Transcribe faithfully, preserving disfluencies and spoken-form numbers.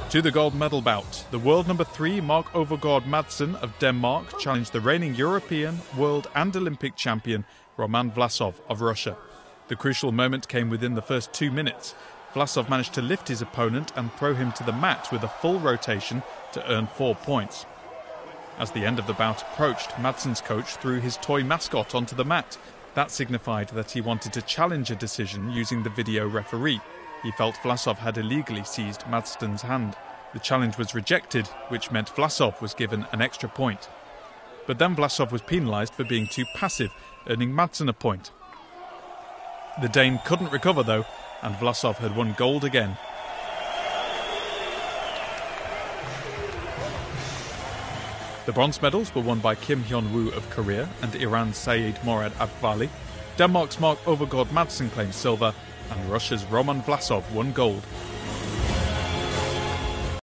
To the gold medal bout, the world number three Mark Overgaard Madsen of Denmark challenged the reigning European, world and Olympic champion Roman Vlasov of Russia. The crucial moment came within the first two minutes. Vlasov managed to lift his opponent and throw him to the mat with a full rotation to earn four points. As the end of the bout approached, Madsen's coach threw his toy mascot onto the mat. That signified that he wanted to challenge a decision using the video referee. He felt Vlasov had illegally seized Madsen's hand. The challenge was rejected, which meant Vlasov was given an extra point. But then Vlasov was penalised for being too passive, earning Madsen a point. The Dane couldn't recover though, and Vlasov had won gold again. The bronze medals were won by Kim Hyun-woo of Korea and Iran's Saeed Morad Abvali. Denmark's Mark Overgaard Madsen claimed silver, and Russia's Roman Vlasov won gold.